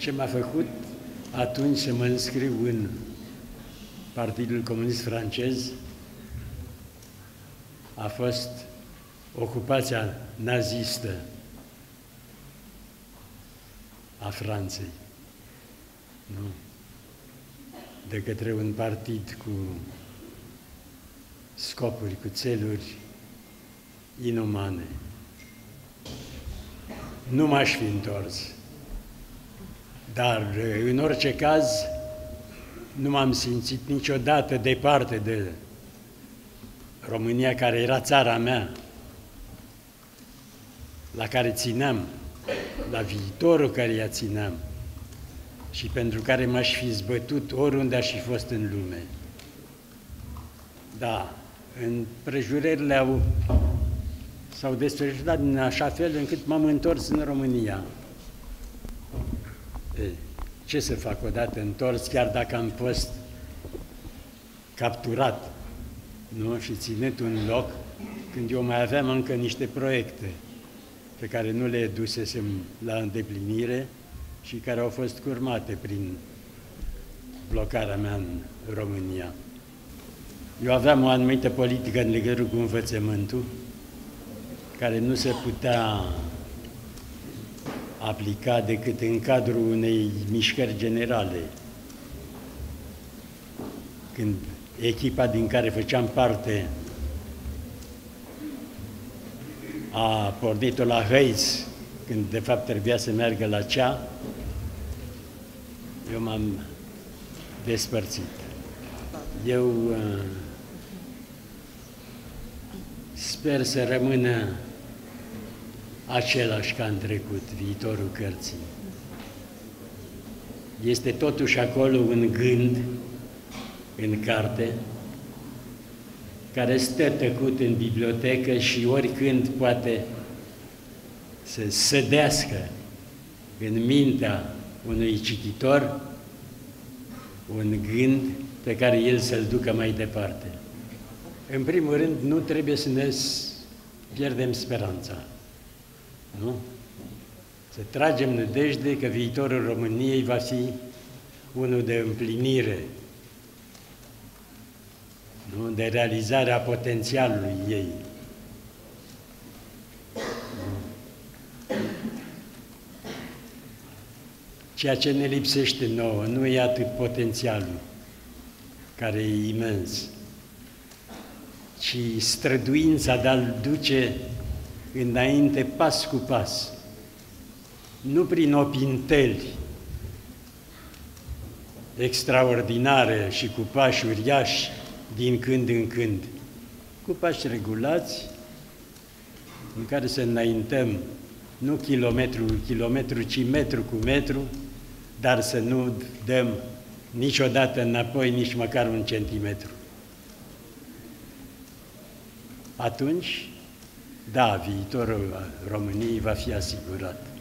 Ce m-a făcut atunci să mă înscriu în Partidul Comunist Francez a fost ocupația nazistă a Franței, nu? De către un partid cu scopuri, cu țeluri inumane. Nu m-aș fi întors, dar în orice caz nu m-am simțit niciodată departe de România, care era țara mea, la care țineam, la viitorul căreia țineam și pentru care m-aș fi zbătut oriunde aș fi fost în lume. Da, împrejurările s-au desfășurat în așa fel încât m-am întors în România. Ce să fac odată întors, chiar dacă am fost capturat, nu? Și ținut un loc, când eu mai aveam încă niște proiecte pe care nu le dusesem la îndeplinire și care au fost curmate prin blocarea mea în România. Eu aveam o anumită politică în legătură cu învățământul, care nu se putea aplica decât în cadrul unei mișcări generale. Când echipa din care făceam parte a pornit-o la Hăiți, când de fapt trebuia să meargă la Cea, eu m-am despărțit. Eu sper să rămână același ca în trecut, viitorul cărții. Este totuși acolo un gând în carte, care stă tăcut în bibliotecă și oricând poate să sădească în mintea unui cititor un gând pe care el să-l ducă mai departe. În primul rând, nu trebuie să ne pierdem speranța, nu? Să tragem nădejde că viitorul României va fi unul de împlinire, nu? De realizarea potențialului ei. Ceea ce ne lipsește nouă nu e atât potențialul, care e imens, ci străduința de a-l duce înainte pas cu pas, nu prin opinteli extraordinare și cu pași uriași din când în când, cu pași regulați, în care să înaintăm nu kilometru cu kilometru, ci metru cu metru, dar să nu dăm niciodată înapoi nici măcar un centimetru. Atunci, da, viitorul României va fi asigurat.